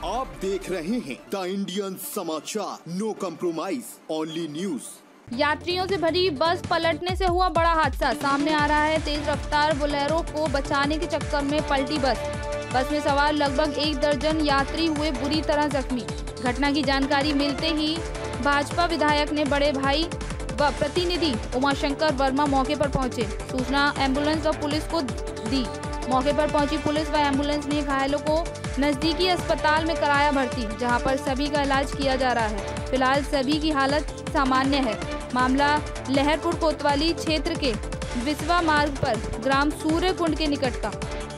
आप देख रहे हैं the Indian Samachar, no compromise, only news. यात्रियों से भरी बस पलटने से हुआ बड़ा हादसा। सामने आ रहा है तेज रफ्तार बोलेरो को बचाने के चक्कर में पलटी बस में सवार लगभग 1 दर्जन यात्री हुए बुरी तरह जख्मी। घटना की जानकारी मिलते ही भाजपा विधायक ने बड़े भाई व प्रतिनिधि उमाशंकर वर्मा मौके पर पहुंचे। सूचना एम्बुलेंस और पुलिस को दी। मौके पर पहुंची पुलिस व एम्बुलेंस ने घायलों को नजदीकी अस्पताल में कराया भर्ती, जहां पर सभी का इलाज किया जा रहा है। फिलहाल सभी की हालत सामान्य है। मामला लहरपुर कोतवाली क्षेत्र के विसवा मार्ग पर ग्राम सूर्य कुंड के निकट का।